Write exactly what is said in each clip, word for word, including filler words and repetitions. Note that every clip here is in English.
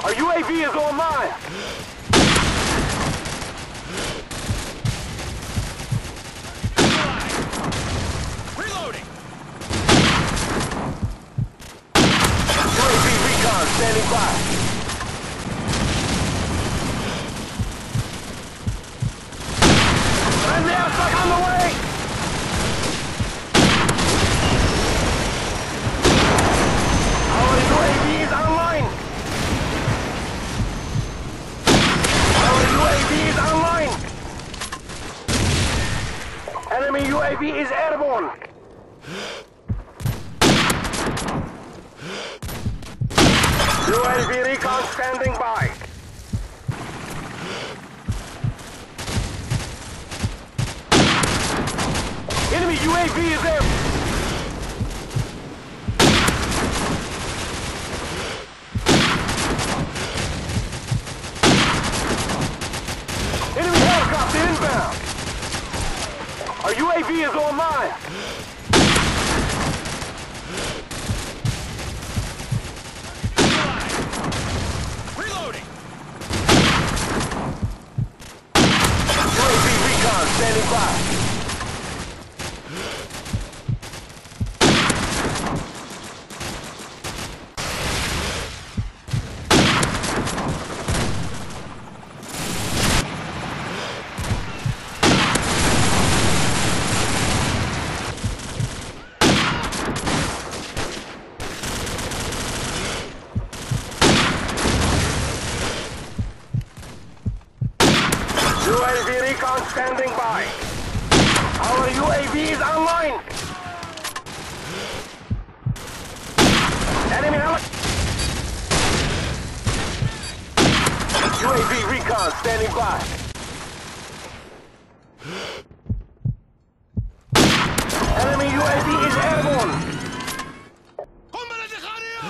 Our U A V is online! Reloading! U A V recon standing by. Friendly airstrike on the way! Our U A V is online! Our U A V is online! Enemy U A V is airborne! U A V recon standing by. Enemy U A V is there. Enemy helicopter inbound. Our U A V is online. Reloading! U A V recon standing by. U A V recon standing by. Our U A V is online. Enemy heli- U A V recon standing by. Enemy U A V is airborne. قنبلة ذخيرة!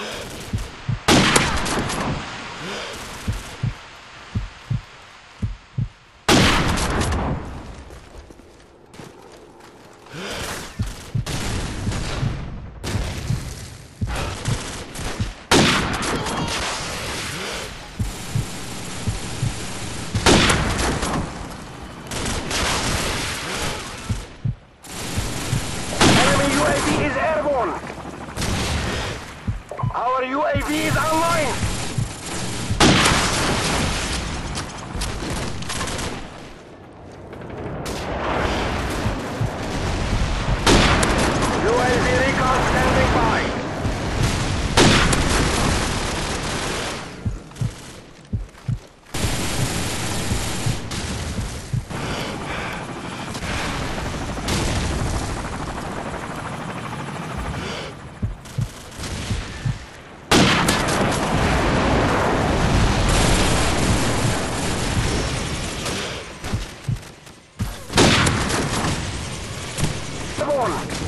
Enemy U A V is airborne. Our U A V is online. U A V recon standing by. Airborne.